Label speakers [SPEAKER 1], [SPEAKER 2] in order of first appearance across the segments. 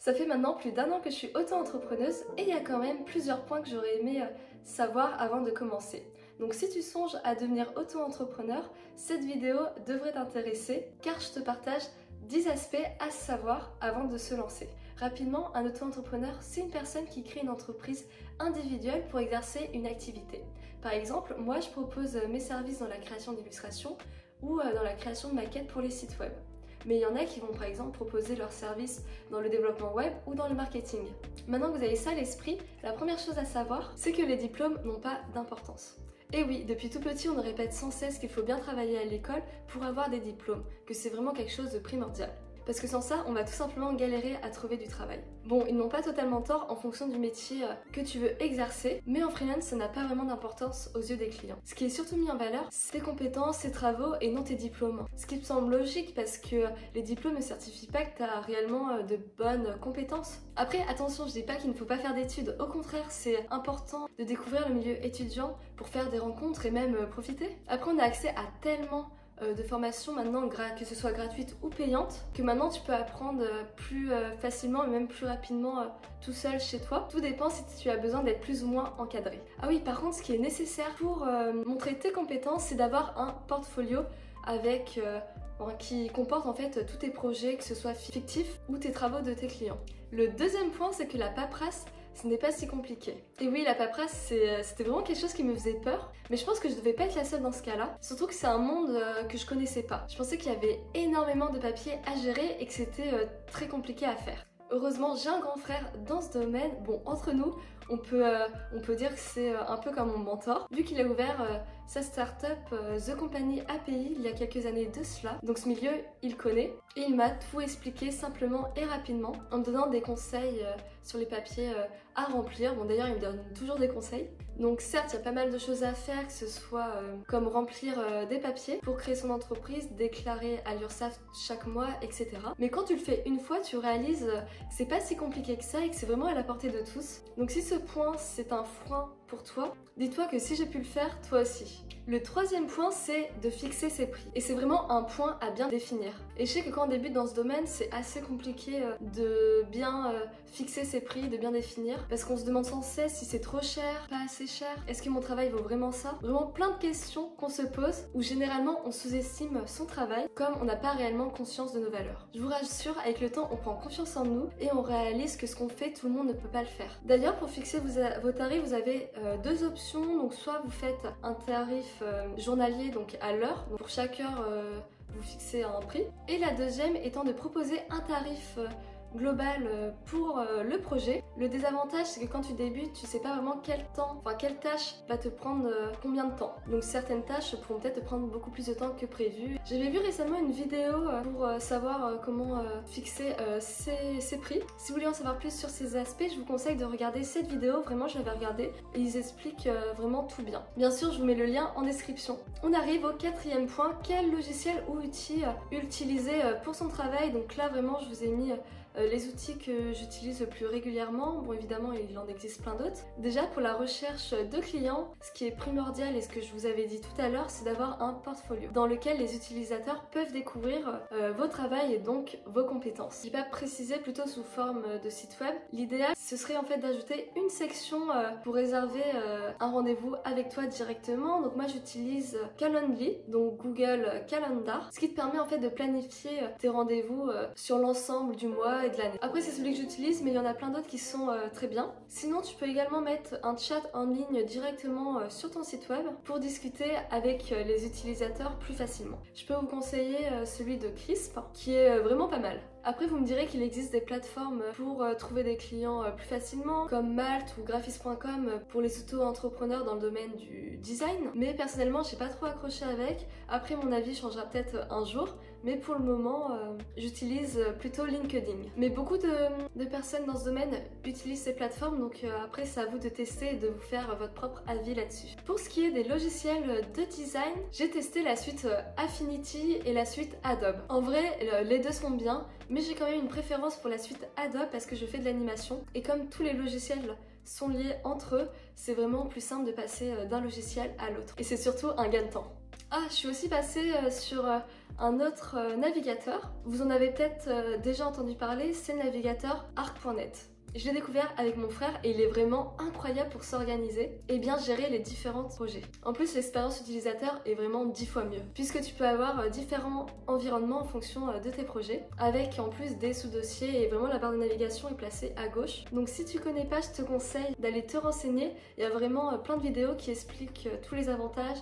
[SPEAKER 1] Ça fait maintenant plus d'1 an que je suis auto-entrepreneuse et il y a quand même plusieurs points que j'aurais aimé savoir avant de commencer. Donc si tu songes à devenir auto-entrepreneur, cette vidéo devrait t'intéresser car je te partage 10 aspects à savoir avant de se lancer. Rapidement, un auto-entrepreneur, c'est une personne qui crée une entreprise individuelle pour exercer une activité. Par exemple, moi je propose mes services dans la création d'illustrations ou dans la création de maquettes pour les sites web. Mais il y en a qui vont par exemple proposer leurs services dans le développement web ou dans le marketing. Maintenant que vous avez ça à l'esprit, la première chose à savoir, c'est que les diplômes n'ont pas d'importance. Et oui, depuis tout petit, on nous répète sans cesse qu'il faut bien travailler à l'école pour avoir des diplômes, que c'est vraiment quelque chose de primordial. Parce que sans ça, on va tout simplement galérer à trouver du travail. Bon, ils n'ont pas totalement tort en fonction du métier que tu veux exercer, mais en freelance, ça n'a pas vraiment d'importance aux yeux des clients. Ce qui est surtout mis en valeur, c'est tes compétences, tes travaux et non tes diplômes. Ce qui me semble logique parce que les diplômes ne certifient pas que tu as réellement de bonnes compétences. Après, attention, je dis pas qu'il ne faut pas faire d'études. Au contraire, c'est important de découvrir le milieu étudiant pour faire des rencontres et même profiter. Après, on a accès à tellement de formation maintenant, que ce soit gratuite ou payante, que maintenant tu peux apprendre plus facilement et même plus rapidement tout seul chez toi. Tout dépend si tu as besoin d'être plus ou moins encadré. Ah oui, par contre, ce qui est nécessaire pour montrer tes compétences, c'est d'avoir un portfolio avec qui comporte en fait tous tes projets, que ce soit fictifs ou tes travaux de tes clients. Le deuxième point, c'est que la paperasse, ce n'est pas si compliqué. Et oui, la paperasse, c'était vraiment quelque chose qui me faisait peur, mais je pense que je devais pas être la seule dans ce cas-là, surtout que c'est un monde que je connaissais pas. Je pensais qu'il y avait énormément de papiers à gérer et que c'était très compliqué à faire. Heureusement, j'ai un grand frère dans ce domaine. Bon, entre nous, on peut dire que c'est un peu comme mon mentor, vu qu'il a ouvert sa start-up The Company API il y a quelques années de cela. Donc ce milieu, il connaît et il m'a tout expliqué simplement et rapidement en me donnant des conseils sur les papiers à remplir. Bon, d'ailleurs, il me donne toujours des conseils. Donc certes, il y a pas mal de choses à faire, que ce soit comme remplir des papiers pour créer son entreprise, déclarer à l'URSSAF chaque mois, etc. Mais quand tu le fais une fois, tu réalises que c'est pas si compliqué que ça et que c'est vraiment à la portée de tous. Donc si ce point c'est un frein pour toi, dis-toi que si j'ai pu le faire, toi aussi. Le troisième point, c'est de fixer ses prix. Et c'est vraiment un point à bien définir. Et je sais que quand on débute dans ce domaine, c'est assez compliqué de bien fixer ses prix, de bien définir. Parce qu'on se demande sans cesse si c'est trop cher, pas assez cher, est-ce que mon travail vaut vraiment ça? Vraiment plein de questions qu'on se pose, où généralement on sous-estime son travail, comme on n'a pas réellement conscience de nos valeurs. Je vous rassure, avec le temps, on prend confiance en nous et on réalise que ce qu'on fait, tout le monde ne peut pas le faire. D'ailleurs, pour fixer vos tarifs, vous avez deux options. Donc soit vous faites un tarif journalier, donc à l'heure, pour chaque heure vous fixez un prix, et la deuxième étant de proposer un tarif global pour le projet. Le désavantage, c'est que quand tu débutes, tu sais pas vraiment quelle tâche va te prendre combien de temps. Donc certaines tâches pourront peut-être te prendre beaucoup plus de temps que prévu. J'avais vu récemment une vidéo pour savoir comment fixer ses prix. Si vous voulez en savoir plus sur ces aspects, je vous conseille de regarder cette vidéo. Vraiment, je l'avais regardée et ils expliquent vraiment tout bien. Bien sûr, je vous mets le lien en description. On arrive au quatrième point. Quel logiciel ou outil utiliser pour son travail? Donc là, vraiment, je vous ai mis les outils que j'utilise le plus régulièrement. Bon, évidemment, il en existe plein d'autres. Déjà, pour la recherche de clients, ce qui est primordial et ce que je vous avais dit tout à l'heure, c'est d'avoir un portfolio dans lequel les utilisateurs peuvent découvrir vos travails et donc vos compétences. Je vais pas préciser, plutôt sous forme de site web. L'idéal, ce serait en fait d'ajouter une section pour réserver un rendez-vous avec toi directement. Donc moi, j'utilise Calendly, donc Google Calendar, ce qui te permet en fait de planifier tes rendez-vous sur l'ensemble du mois et de l'année. Après, c'est celui que j'utilise, mais il y en a plein d'autres qui sont très bien. Sinon, tu peux également mettre un chat en ligne directement sur ton site web pour discuter avec les utilisateurs plus facilement. Je peux vous conseiller celui de Crisp, qui est vraiment pas mal. Après, vous me direz qu'il existe des plateformes pour trouver des clients plus facilement, comme Malt ou Graphis.com pour les auto-entrepreneurs dans le domaine du design. Mais personnellement, j'ai pas trop accroché avec. Après, mon avis changera peut-être un jour. Mais pour le moment, j'utilise plutôt LinkedIn. Mais beaucoup de personnes dans ce domaine utilisent ces plateformes, donc après, c'est à vous de tester et de vous faire votre propre avis là-dessus. Pour ce qui est des logiciels de design, j'ai testé la suite Affinity et la suite Adobe. En vrai, les deux sont bien, mais j'ai quand même une préférence pour la suite Adobe parce que je fais de l'animation et comme tous les logiciels sont liés entre eux, c'est vraiment plus simple de passer d'un logiciel à l'autre. Et c'est surtout un gain de temps. Ah, je suis aussi passée sur un autre navigateur. Vous en avez peut-être déjà entendu parler, c'est le navigateur Arc.net. Je l'ai découvert avec mon frère et il est vraiment incroyable pour s'organiser et bien gérer les différents projets. En plus, l'expérience utilisateur est vraiment 10 fois mieux puisque tu peux avoir différents environnements en fonction de tes projets avec en plus des sous-dossiers et vraiment la barre de navigation est placée à gauche. Donc si tu connais pas, je te conseille d'aller te renseigner. Il y a vraiment plein de vidéos qui expliquent tous les avantages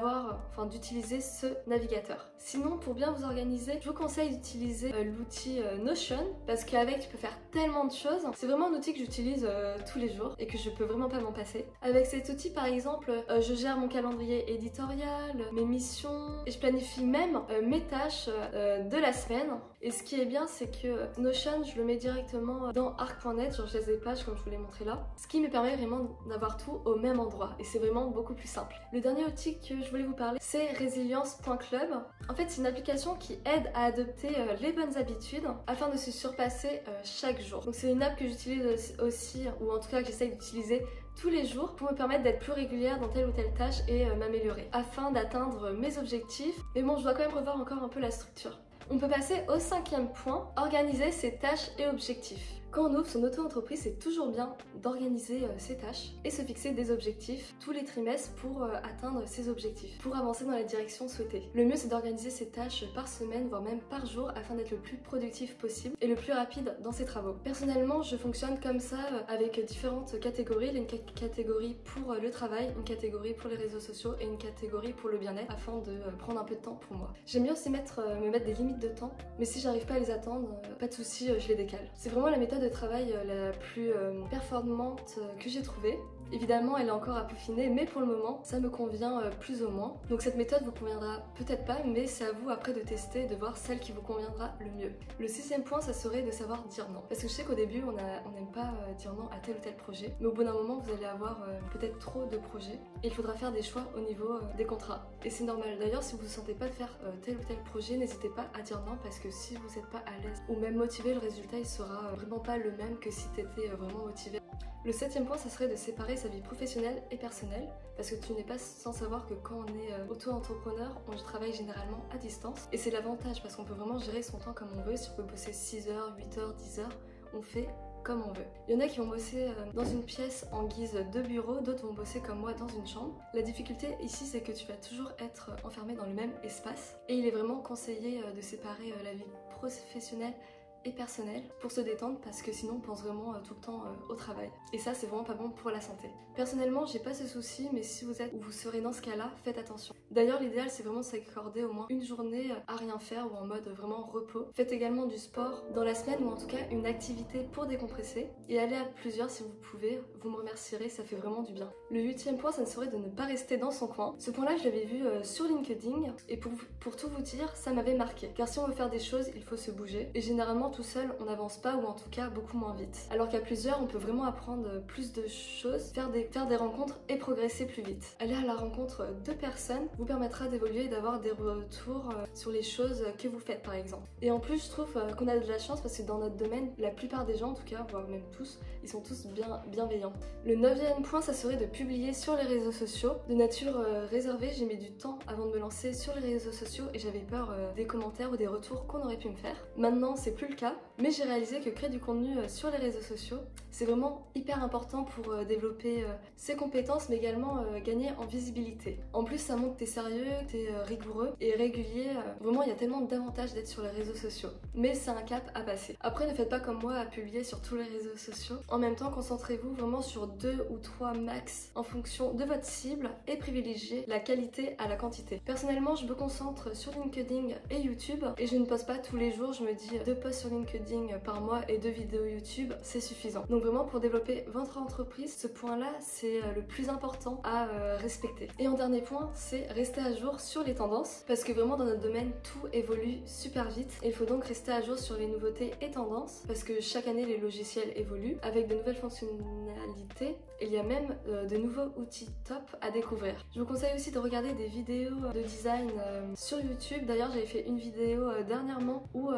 [SPEAKER 1] d'utiliser ce navigateur. Sinon, pour bien vous organiser, je vous conseille d'utiliser l'outil Notion parce qu'avec tu peux faire tellement de choses. C'est vraiment un outil que j'utilise tous les jours et que je peux vraiment pas m'en passer. Avec cet outil par exemple, je gère mon calendrier éditorial, mes missions et je planifie même mes tâches de la semaine. Et ce qui est bien, c'est que Notion, je le mets directement dans Arc.net, genre je laisse des pages comme je vous l'ai montré là. Ce qui me permet vraiment d'avoir tout au même endroit et c'est vraiment beaucoup plus simple. Le dernier outil que je voulais vous parler, c'est Resilience.club. En fait, c'est une application qui aide à adopter les bonnes habitudes afin de se surpasser chaque jour. Donc c'est une app que j'utilise aussi, ou en tout cas que j'essaye d'utiliser tous les jours pour me permettre d'être plus régulière dans telle ou telle tâche et m'améliorer afin d'atteindre mes objectifs. Mais bon, je dois quand même revoir encore un peu la structure. On peut passer au 5e point, organiser ses tâches et objectifs. Quand on ouvre son auto-entreprise, c'est toujours bien d'organiser ses tâches et se fixer des objectifs tous les trimestres pour atteindre ses objectifs, pour avancer dans la direction souhaitée. Le mieux, c'est d'organiser ses tâches par semaine, voire même par jour, afin d'être le plus productif possible et le plus rapide dans ses travaux. Personnellement, je fonctionne comme ça avec différentes catégories. Il y a une catégorie pour le travail, une catégorie pour les réseaux sociaux et une catégorie pour le bien-être, afin de prendre un peu de temps pour moi. J'aime bien aussi me mettre des limites de temps, mais si j'arrive pas à les atteindre, pas de souci, je les décale. C'est vraiment la méthode de travail la plus performante que j'ai trouvée. Évidemment, elle est encore à peaufiner, mais pour le moment, ça me convient plus ou moins. Donc cette méthode vous conviendra peut-être pas, mais c'est à vous après de tester, de voir celle qui vous conviendra le mieux. Le 6e point, ça serait de savoir dire non. Parce que je sais qu'au début, on n'aime pas dire non à tel ou tel projet, mais au bout d'un moment, vous allez avoir peut-être trop de projets et il faudra faire des choix au niveau des contrats. Et c'est normal. D'ailleurs, si vous ne vous sentez pas de faire tel ou tel projet, n'hésitez pas à dire non parce que si vous n'êtes pas à l'aise ou même motivé, le résultat il sera vraiment pas le même que si tu étais vraiment motivé. Le 7e point, ça serait de séparer sa vie professionnelle et personnelle, parce que tu n'es pas sans savoir que quand on est auto-entrepreneur, on travaille généralement à distance. Et c'est l'avantage, parce qu'on peut vraiment gérer son temps comme on veut. Si on peut bosser 6 heures, 8 heures, 10 heures, on fait comme on veut. Il y en a qui vont bosser dans une pièce en guise de bureau, d'autres vont bosser comme moi dans une chambre. La difficulté ici, c'est que tu vas toujours être enfermé dans le même espace, et il est vraiment conseillé de séparer la vie professionnelle et personnel pour se détendre parce que sinon on pense vraiment tout le temps au travail et ça c'est vraiment pas bon pour la santé. Personnellement j'ai pas ce souci, mais si vous êtes ou vous serez dans ce cas là, faites attention. D'ailleurs l'idéal c'est vraiment de s'accorder au moins une journée à rien faire ou en mode vraiment repos. Faites également du sport dans la semaine ou en tout cas une activité pour décompresser et allez à plusieurs si vous pouvez, vous me remercierez, ça fait vraiment du bien. Le 8e point, ça ne serait de ne pas rester dans son coin. Ce point là je l'avais vu sur LinkedIn et pour tout vous dire ça m'avait marqué car si on veut faire des choses il faut se bouger et généralement tout seul on n'avance pas ou en tout cas beaucoup moins vite. Alors qu'à plusieurs on peut vraiment apprendre plus de choses, faire des rencontres et progresser plus vite. Aller à la rencontre de personnes vous permettra d'évoluer et d'avoir des retours sur les choses que vous faites par exemple. Et en plus je trouve qu'on a de la chance parce que dans notre domaine la plupart des gens en tout cas, voire même tous, ils sont tous bienveillants. Le 9e point, ça serait de publier sur les réseaux sociaux. De nature réservée, j'ai mis du temps avant de me lancer sur les réseaux sociaux et j'avais peur des commentaires ou des retours qu'on aurait pu me faire. Maintenant c'est plus le cas, mais j'ai réalisé que créer du contenu sur les réseaux sociaux, c'est vraiment hyper important pour développer ses compétences mais également gagner en visibilité. En plus ça montre que t'es sérieux, que t'es rigoureux et régulier. Vraiment il y a tellement d'avantages d'être sur les réseaux sociaux. Mais c'est un cap à passer. Après ne faites pas comme moi à publier sur tous les réseaux sociaux. En même temps concentrez-vous vraiment sur 2 ou 3 max en fonction de votre cible et privilégiez la qualité à la quantité. Personnellement je me concentre sur LinkedIn et YouTube et je ne poste pas tous les jours. Je me dis 2 posts sur LinkedIn par mois et 2 vidéos YouTube, c'est suffisant. Donc vraiment pour développer votre entreprise, ce point là c'est le plus important à respecter. Et en dernier point, c'est rester à jour sur les tendances parce que vraiment dans notre domaine tout évolue super vite et il faut donc rester à jour sur les nouveautés et tendances parce que chaque année les logiciels évoluent avec de nouvelles fonctionnalités et il y a même de nouveaux outils top à découvrir. Je vous conseille aussi de regarder des vidéos de design sur YouTube. D'ailleurs j'avais fait une vidéo dernièrement où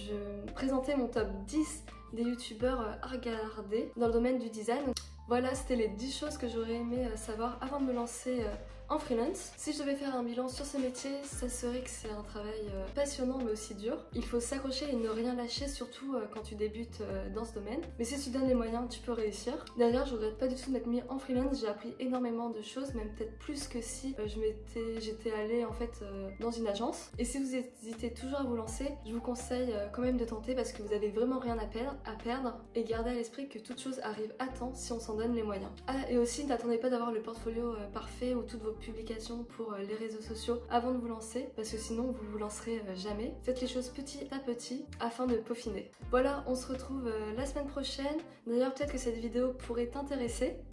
[SPEAKER 1] je présentais mon top 10 des youtubeurs à regarder dans le domaine du design. Voilà, c'était les 10 choses que j'aurais aimé savoir avant de me lancer en freelance. Si je devais faire un bilan sur ce métier, ça serait que c'est un travail passionnant mais aussi dur. Il faut s'accrocher et ne rien lâcher, surtout quand tu débutes dans ce domaine. Mais si tu donnes les moyens, tu peux réussir. D'ailleurs, je regrette pas du tout de m'être mis en freelance. J'ai appris énormément de choses, même peut-être plus que si j'étais allée en fait dans une agence. Et si vous hésitez toujours à vous lancer, je vous conseille quand même de tenter parce que vous avez vraiment rien à perdre et gardez à l'esprit que toute chose arrive à temps si on s'en donne les moyens. Ah, et aussi n'attendez pas d'avoir le portfolio parfait ou toutes vos publications pour les réseaux sociaux avant de vous lancer parce que sinon vous vous lancerez jamais. Faites les choses petit à petit afin de peaufiner. Voilà, on se retrouve la semaine prochaine. D'ailleurs, peut-être que cette vidéo pourrait t'intéresser.